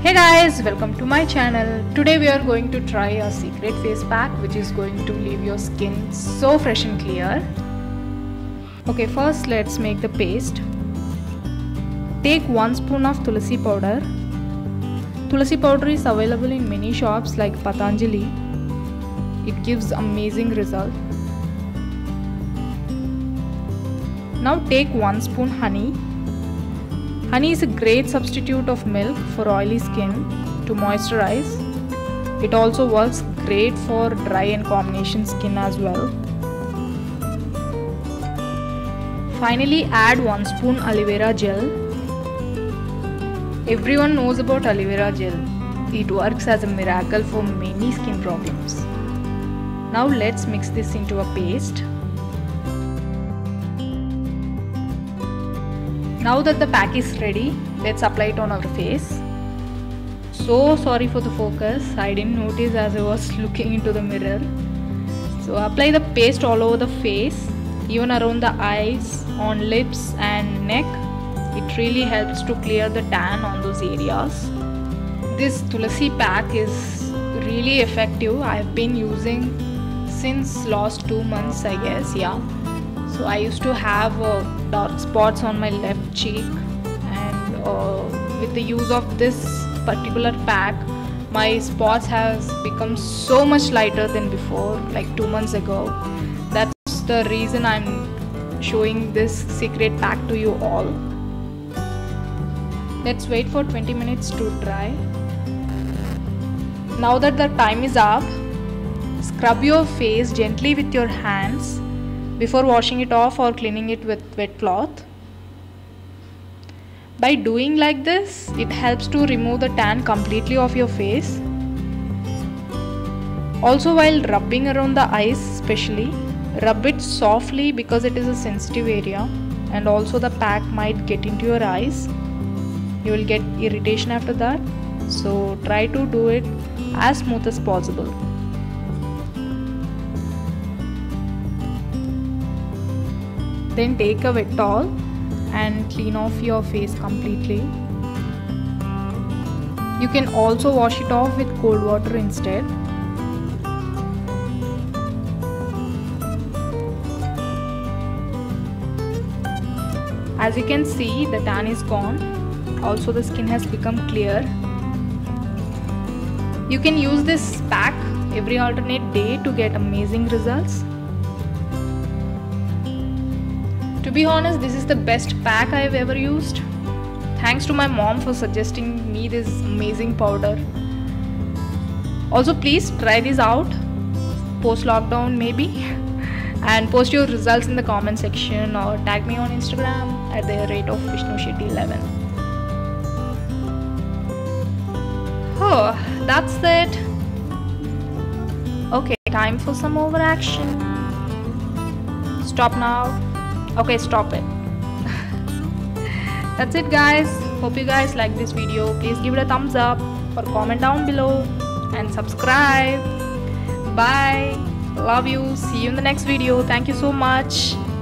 Hey guys, welcome to my channel. Today we are going to try a secret face pack which is going to leave your skin so fresh and clear. Okay, first let's make the paste. Take 1 spoon of tulsi powder. Tulsi powder is available in many shops like Patanjali. It gives amazing result. Now take 1 spoon honey. Honey is a great substitute of milk for oily skin to moisturize. It also works great for dry and combination skin as well. Finally, add 1 spoon aloe vera gel. Everyone knows about aloe vera gel. It works as a miracle for many skin problems. Now let's mix this into a paste. Now that the pack is ready, let's apply it on our face. So sorry for the focus, I didn't notice as I was looking into the mirror. So apply the paste all over the face, even around the eyes, on lips and neck. It really helps to clear the tan on those areas. This Tulsi pack is really effective. I have been using since last 2 months, I guess, yeah. So I used to have dark spots on my left cheek, and with the use of this particular pack, my spots has become so much lighter than before, like 2 months ago. That's the reason I'm showing this secret pack to you all. Let's wait for 20 minutes to dry. Now that the time is up, scrub your face gently with your hands before washing it off or cleaning it with wet cloth. By doing like this, it helps to remove the tan completely off your face. Also, while rubbing around the eyes especially, rub it softly because it is a sensitive area, and also the pack might get into your eyes. You will get irritation after that, so try to do it as smooth as possible. Then take a wet towel and clean off your face completely. You can also wash it off with cold water instead. As you can see, the tan is gone. Also, the skin has become clear. You can use this pack every alternate day to get amazing results. To be honest, this is the best pack I have ever used. Thanks to my mom for suggesting me this amazing powder. Also, please try this out post lockdown maybe, and post your results in the comment section or tag me on Instagram at the rate of VishnuShetty11. Oh, that's it. Okay, time for some overaction. Stop now. Okay, stop it. That's it guys. Hope you guys like this video. Please give it a thumbs up or comment down below and subscribe. Bye. Love you. See you in the next video. Thank you so much.